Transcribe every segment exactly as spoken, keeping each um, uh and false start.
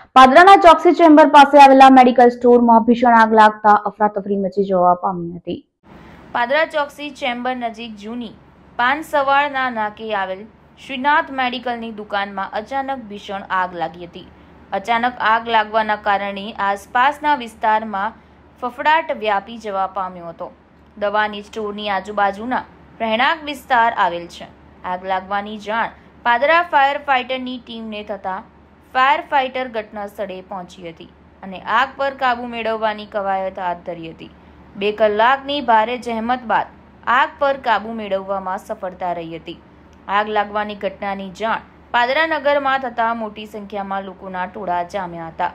પાદરાના Choksi chamber પાસે આવેલા medical સ્ટોરમાં ભીષણ આગ લાગતા અફરાતફરી મચી જવા પામી હતી। પાદરા ચોકસી ચેમ્બર નજીક જૂની પાન સવારના નાકે આવેલ શ્રીનાથ મેડિકલની દુકાનમાં અચાનક ભીષણ આગ લાગી હતી। અચાનક આગ લાગવાના કારણે આસપાસના વિસ્તારમાં ફફડાટ વ્યાપી જવા પામ્યો હતો। દવાની સ્ટોરની આજુબાજુના રહેણાંક વિસ્તાર આવેલ છે। આગ લાગવાની જાણ પાદરા ફાયર ફાઇટરની ટીમને થતાં ફાયર ફાઇટર ઘટના સ્થળે પહોંચી હતી અને આગ પર કાબુ મેળવવાની કવાયત હાથ ધરી હતી। બે કલાકની ભારે જહેમત બાદ આગ પર કાબુ મેળવવામાં સફળતા રહી હતી। આગ લાગવાની ઘટનાની જાણ પાદરા નગરમાં થતાં મોટી સંખ્યામાં લોકોના ટોળા જામ્યા હતા।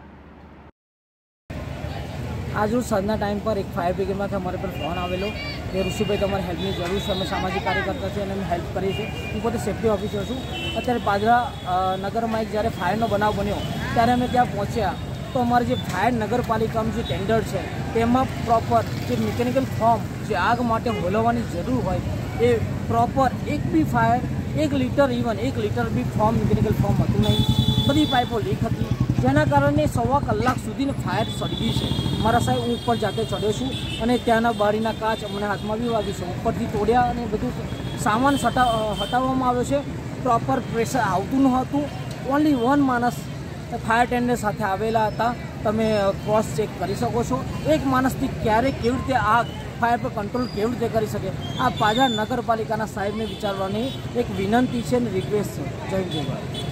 आज रोज साधना टाइम पर एक फायर ब्रिगेड में अमरे पर फोन आवेलो कि ऋषिभाई तमारे हेल्पनी जरूर है। अमे सामाजिक कार्यकर्ता छे अमे हेल्प करीए छीए। हूँ पोते सेफ्टी ऑफिसर छूँ। अत्यारे पादरा नगर में एक जयरे फायरनो बनाव बन्यो त्यारे अमे त्यां पहोंच्या तो अमारे जे फायर नगरपालिकानुं जे टेन्डर छे तेमां प्रोपर जे मिकेनिकल फॉर्म जे आग माटे होलववानी जरूर होय ए प्रोपर एक बी फायर एक लीटर इवन एक लीटर बी फॉर्म मिकेनिकल फॉर्म हतुं नहीं। बधी पाइपो लीक हती जेना कारणे सवा कलाक सुधीने फायर सळगी छे। मारा साहेब हूँ ऊपर जाते चढ़्यो छूँ अने त्याना बारीना काच अमने हाथमां बी वागी छे। उपरथी तोड्या अने बधुं सामान हटा हटाववामां आव्यो छे। प्रॉपर प्रेशर आवतुं नहोतुं। ओनली वन माणस फायर टेन्डर साथे आवेला हता। तमे क्रॉस चेक करी शको छो। एक माणसथी क्यारे केवी रीते आग फायर पर कंट्रोल केवी रीते करी शके आ पादरा नगरपालिकाना साहेबने विचारवानी एक विनंती छे ने रिक्वेस्ट छे। जय जय।